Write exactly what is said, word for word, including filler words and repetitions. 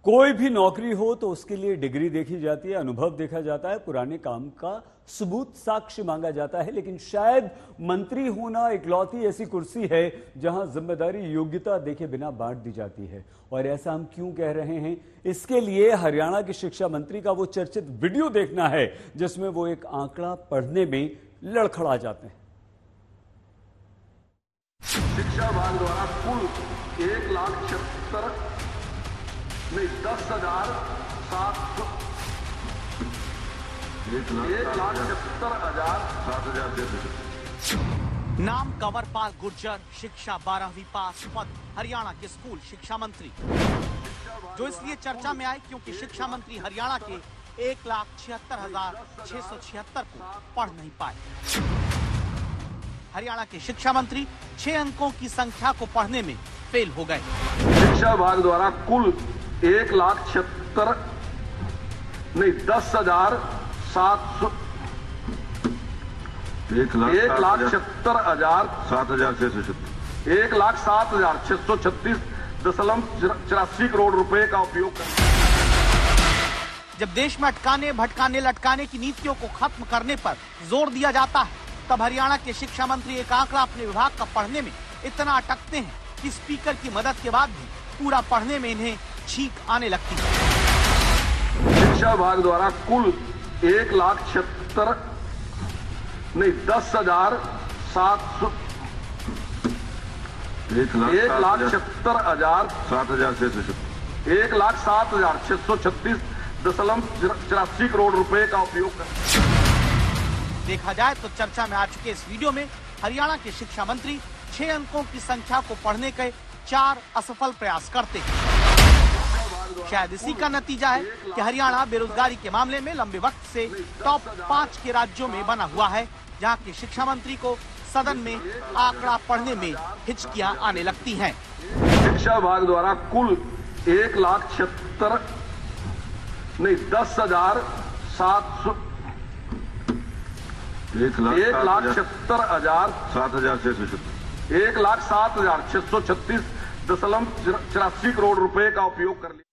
कोई भी नौकरी हो तो उसके लिए डिग्री देखी जाती है, अनुभव देखा जाता है, पुराने काम का सबूत साक्ष्य मांगा जाता है। लेकिन शायद मंत्री होना इकलौती ऐसी कुर्सी है जहां जिम्मेदारी योग्यता देखे बिना बांट दी जाती है। और ऐसा हम क्यों कह रहे हैं, इसके लिए हरियाणा के शिक्षा मंत्री का वो चर्चित वीडियो देखना है जिसमें वो एक आंकड़ा पढ़ने में लड़खड़ा जाते हैं। शिक्षा विभाग द्वारा कुल एक लाख छिहत्तर में दस हजार सात सौ एक लाख छिहत्तर हजार सात हजार नाम कंवरपाल गुर्जर, शिक्षा बारहवीं पास, पद हरियाणा के स्कूल शिक्षा मंत्री, जो इसलिए चर्चा में आए क्योंकि शिक्षा मंत्री हरियाणा के एक लाख छिहत्तर हजार छह सौ छिहत्तर को पढ़ नहीं पाए। हरियाणा के शिक्षा मंत्री छह अंकों की संख्या को पढ़ने में फेल हो गए। शिक्षा विभाग द्वारा कुल एक लाख छिहत्तर नहीं दस हजार सात सौ एक लाख छिहत्तर हजार सात हजार छह सौ छत्तीस एक लाख सात हजार छह सौ छत्तीस दशमलव चौरासी करोड़ रुपए का उपयोग कर। जब देश में अटकाने भटकाने लटकाने की नीतियों को खत्म करने पर जोर दिया जाता है, तब हरियाणा के शिक्षा मंत्री एक आंकड़ा अपने विभाग का पढ़ने में इतना अटकते हैं कि स्पीकर की मदद के बाद भी पूरा पढ़ने में इन्हें छींक आने लगती है। शिक्षा विभाग द्वारा कुल एक लाख छिहत्तर नहीं दस हजार सात सौ एक लाख छिहत्तर हजार सात हजार छह सौ एक लाख सात हजार छह सौ छत्तीस दशमलव चौरासी करोड़ रुपए का उपयोग कर। देखा जाए तो चर्चा में आ चुके इस वीडियो में हरियाणा के शिक्षा मंत्री छह अंकों की संख्या को पढ़ने के चार असफल प्रयास करते हैं। शायद इसी का नतीजा है कि हरियाणा बेरोजगारी के मामले में लंबे वक्त से टॉप पांच के राज्यों में बना हुआ है, जहां के शिक्षा मंत्री को सदन में आंकड़ा पढ़ने में हिचकियां आने लगती हैं। शिक्षा विभाग द्वारा कुल एक लाख छिहत्तर नहीं दस हजार सात सौ एक लाख छिहत्तर हजार सात हजार छह सौ छत्तीस एक लाख सात हजार छह सौ छत्तीस दशमलव चौरासी करोड़ रुपए का उपयोग कर लिया।